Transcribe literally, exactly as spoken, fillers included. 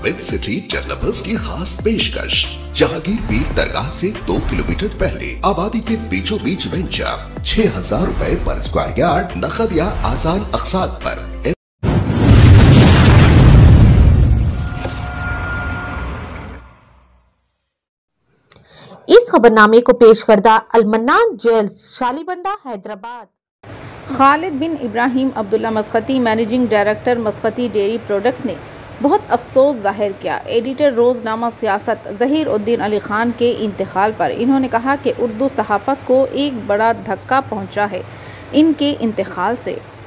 With city developers की खास पेशकश। जहांगीर पीर दरगाह से दो किलोमीटर पहले आबादी के बीचों बीच वेंचर छह हजार रूपए पर स्क्वायर यार्ड, नकद या आसान अकसात पर। इस खबरनामे को पेश करदा Al-Mannan jewels, Shalibanda, Hyderabad. Khalid bin Ibrahim Abdullah Maskati, managing director Maskati dairy products ने बहुत अफसोस जाहिर किया। एडिटर रोज़नामा सियासत ज़हीर उद्दीन अली ख़ान के इंतकाल पर इन्होंने कहा कि उर्दू सहाफ़त को एक बड़ा धक्का पहुँचा है इनके इंतकाल से।